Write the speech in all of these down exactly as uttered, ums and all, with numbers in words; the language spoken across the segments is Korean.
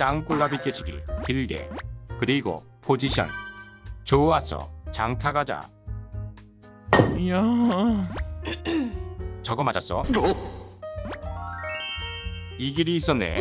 짱꿀라비 깨지길 길게. 그리고 포지션 좋았어. 장타 가자. 이야. 저거 맞았어? 이 길이 있었네.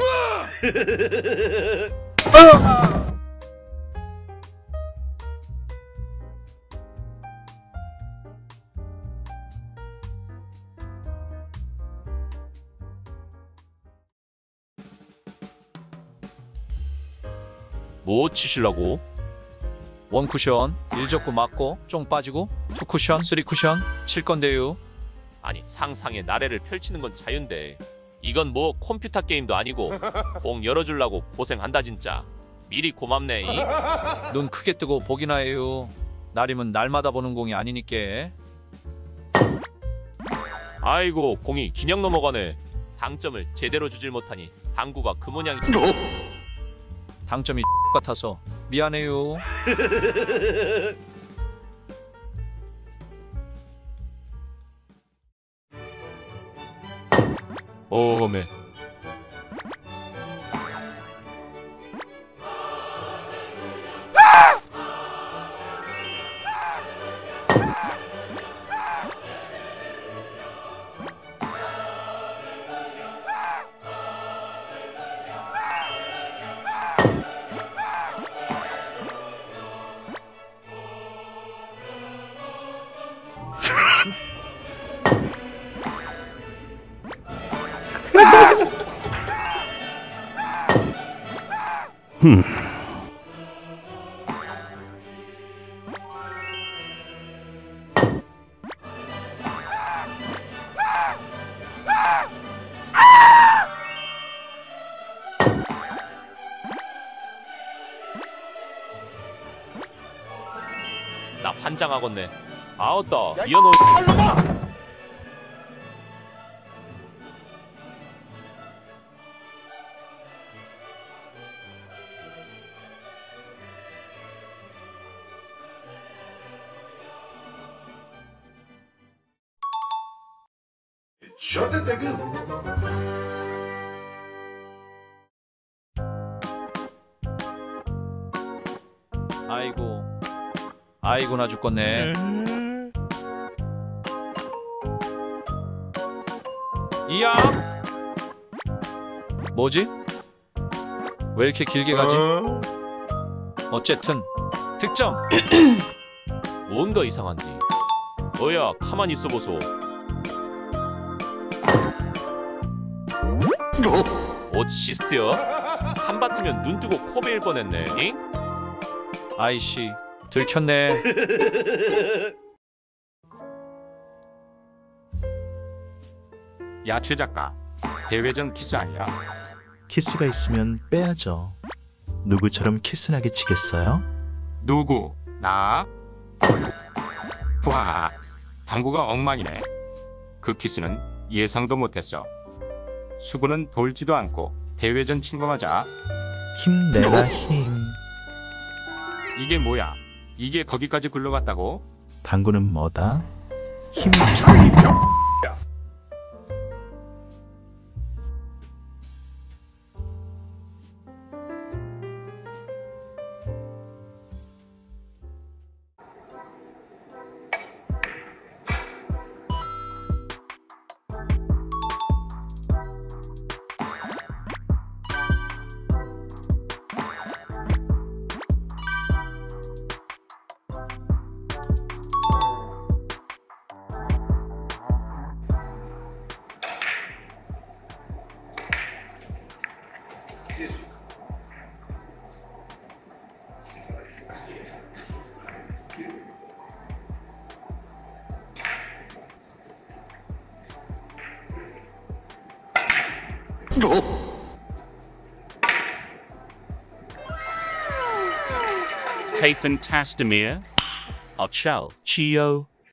뭐 치실라고? 원 쿠션, 일 접고 맞고, 쫑 빠지고, 투 쿠션, 쓰리 쿠션, 칠 건데요. 아니 상상의 나래를 펼치는 건 자유인데 이건 뭐 컴퓨터 게임도 아니고 공 열어주려고 고생한다 진짜. 미리 고맙네. 이? 눈 크게 뜨고 보기나 해요. 날이면 날마다 보는 공이 아니니께. 아이고 공이 그냥 넘어가네. 당점을 제대로 주질 못하니 당구가 그 모양이. 당점이 같아서 미안해요. 어메. 흠. 나 환장하겠네. 아웃다. 이어놓. Shut 대금. 아이고, 아이고 나 죽겠네. 이야. 뭐지? 왜 이렇게 길게 가지? 어쨌든 득점. 뭔가 이상한디. 뭐야 가만히 있어보소. 어시스트요? 한바트면 눈 뜨고 코 베일 뻔했네. 잉? 아이씨 들켰네. 야 최 작가, 대회전 키스 아니야? 키스가 있으면 빼야죠. 누구처럼 키스나게 치겠어요? 누구? 나? 와, 당구가 엉망이네. 그 키스는 예상도 못했어. 수구는 돌지도 않고 대회전 친 거 맞아? 힘내라 힘. 이게 뭐야? 이게 거기까지 굴러갔다고? 당구는 뭐다? 힘. Tathan Tastamir, Ochel, Chio,